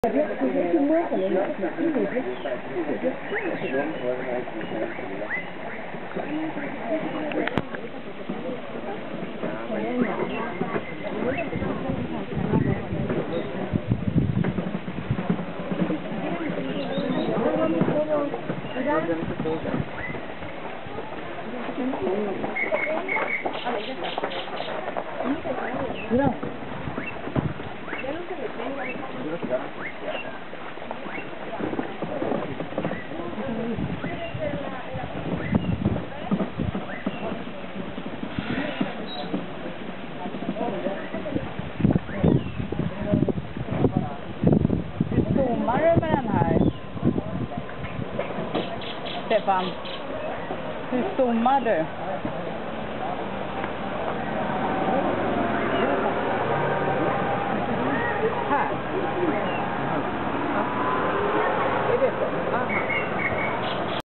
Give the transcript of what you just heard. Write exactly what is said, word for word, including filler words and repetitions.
Mira. Hur zoomar du med den här? Stefan, hur zoomar du? Här. Är det så? Aha.